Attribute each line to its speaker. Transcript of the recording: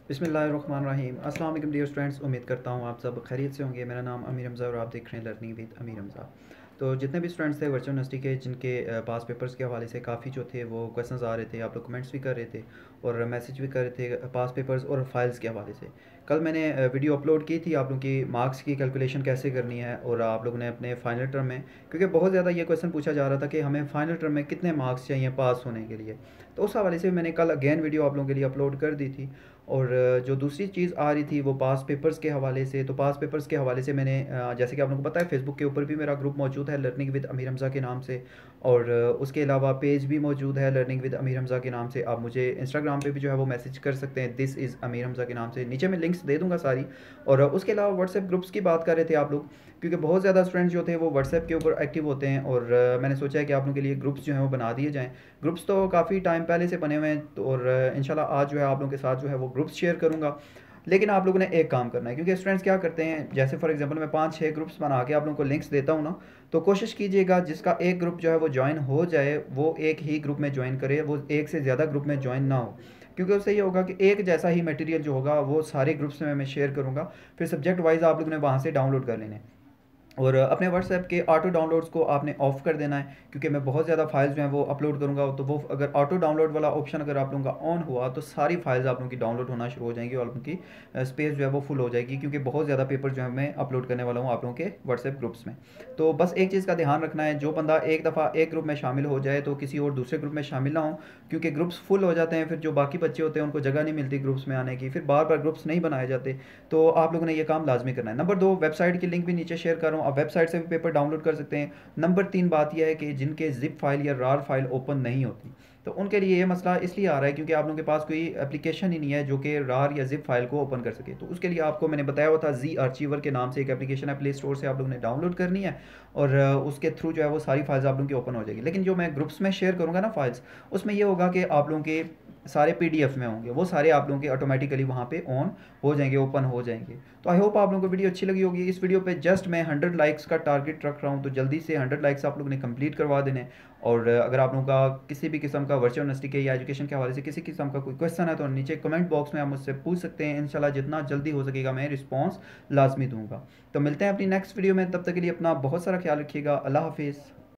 Speaker 1: बिस्मिल्लाहिर्रहमानिर्रहीम। अस्सलाम वालेकुम डियर स्टूडेंट्स, उम्मीद करता हूँ आप सब खैरियत से होंगे। मेरा नाम अमीर हमज़ा और आप देख रहे हैं लर्निंग विद अमीर हमज़ा। तो जितने भी स्टूडेंट्स थे वर्चुअल यूनिवर्सिटी के, जिनके पास पेपर्स के हवाले से काफ़ी जो थे वो क्वेश्चंस आ रहे थे, आप लोग कमेंट्स भी कर रहे थे और मैसेज भी कर रहे थे पास पेपर्स और फाइल्स के हवाले से। कल मैंने वीडियो अपलोड की थी आप लोगों की मार्क्स की कैलकुलेशन कैसे करनी है, और आप लोगों ने अपने फाइनल टर्म में, क्योंकि बहुत ज़्यादा ये क्वेश्चन पूछा जा रहा था कि हमें फाइनल टर्म में कितने मार्क्स चाहिए पास होने के लिए, तो उस हवाले से मैंने कल अगेन वीडियो आप लोगों के लिए अपलोड कर दी थी। और जो दूसरी चीज़ आ रही थी वो पास पेपर्स के हवाले से, तो पास पेपर्स के हवाले से मैंने जैसे कि आप लोगों को पता है फेसबुक के ऊपर भी मेरा ग्रुप मौजूद है लर्निंग विद अमीर हमज़ा के नाम से, और उसके अलावा पेज भी मौजूद है लर्निंग विद अमीर हमज़ा के नाम से। आप मुझे इंस्टाग्राम पे भी जो है वो मैसेज कर सकते हैं, दिस इज़ अमीर हमज़ा के नाम से, नीचे मैं लिंक्स दे दूँगा सारी। और उसके अलावा व्हाट्सएप ग्रुप्स की बात कर रहे थे आप लोग, क्योंकि बहुत ज़्यादा स्टूडेंट्स जो थे वो व्हाट्सएप के ऊपर एक्टिव होते हैं, और मैंने सोचा है कि आप लोगों के लिए ग्रुप्स जो हैं वो बना दिए जाएँ। ग्रुप्स तो काफ़ी टाइम पहले से बने हुए हैं, तो और इंशाल्लाह आज जो है आप लोगों के साथ जो है वो ग्रुप्स शेयर करूँगा। लेकिन आप लोगों ने एक काम करना है, क्योंकि स्टूडेंट्स क्या करते हैं, जैसे फॉर एग्जांपल मैं 5-6 ग्रुप्स बना के आप लोगों को लिंक्स देता हूँ ना, तो कोशिश कीजिएगा जिसका एक ग्रुप जो है वो ज्वाइन हो जाए वो एक ही ग्रुप में ज्वाइन करे, वो एक से ज़्यादा ग्रुप में ज्वाइन ना हो। क्योंकि उससे ये होगा कि एक जैसा ही मटेरियल जो होगा वो सारे ग्रुप्स में मैं शेयर करूँगा, फिर सब्जेक्ट वाइज आप लोगों ने वहाँ से डाउनलोड कर लेने। और अपने व्हाट्सएप के ऑटो डाउनलोड्स को आपने ऑफ़ कर देना है, क्योंकि मैं बहुत ज़्यादा फाइल्स जो हैं वो अपलोड करूँगा, तो वो अगर ऑटो डाउनलोड वाला ऑप्शन अगर आप लोगों का ऑन हुआ तो सारी फाइल्स आप लोगों की डाउनलोड होना शुरू हो जाएंगी और आप लोगों की स्पेस जो है वो फुल हो जाएगी, क्योंकि बहुत ज़्यादा पेपर जो है मैं अपलोड करने वाला हूँ आप लोगों के व्हाट्सएप ग्रुप्स में। तो बस एक चीज़ का ध्यान रखना है, जो बंदा एक दफ़ा एक ग्रुप में शामिल हो जाए तो किसी और दूसरे ग्रुप में शामिल ना हो, क्योंकि ग्रुप्स फुल हो जाते हैं, फिर जो बाकी बच्चे होते हैं उनको जगह नहीं मिलती ग्रुप्स में आने की, फिर बार बार ग्रुप्स नहीं बनाए जाते। तो आप लोगों ने ये काम लाजमी करना है। नंबर 2, वेबसाइट की लिंक भी नीचे शेयर कर रहा हूँ, आप वेबसाइट से भी पेपर डाउनलोड कर सकते हैं। नंबर 3 बात यह है कि जिनके जिप फाइल या रार फाइल ओपन नहीं होती, तो उनके लिए ये मसला इसलिए आ रहा है क्योंकि आप लोगों के पास कोई एप्लीकेशन ही नहीं है जो कि रार या जिप फाइल को ओपन कर सके। तो उसके लिए आपको मैंने बताया हुआ था, जी आर्चीवर के नाम से एक एप्लीकेशन है, प्ले स्टोर से आप लोगों ने डाउनलोड करनी है, और उसके थ्रू जो है वो सारी फाइल्स आप लोगों की ओपन हो जाएगी। लेकिन जो मैं ग्रुप्स में शेयर करूँगा ना फाइल्स, उसमें ये होगा कि आप लोगों के सारे पीडीएफ में होंगे, वो सारे आप लोगों के ऑटोमेटिकली वहाँ पे ऑन हो जाएंगे, ओपन हो जाएंगे। तो आई होप आप लोगों को वीडियो अच्छी लगी होगी। इस वीडियो पे जस्ट मैं 100 लाइक्स का टारगेट रख रहा हूँ, तो जल्दी से 100 लाइक्स आप लोगों ने कंप्लीट करवा देने। और अगर आप लोगों का किसी भी किस्म का वर्चुअल यूनिवर्सिटी के या एजुकेशन के हवाले से किसी किस्म का कोई क्वेश्चन है तो नीचे कमेंट बॉक्स में आप मुझसे पूछ सकते हैं। इंशाल्लाह जितना जल्दी हो सकेगा मैं रिस्पॉन्स लाजमी दूंगा। तो मिलते हैं अपनी नेक्स्ट वीडियो में, तब तक के लिए अपना बहुत सारा ख्याल रखिएगा। अल्लाह हाफिज़।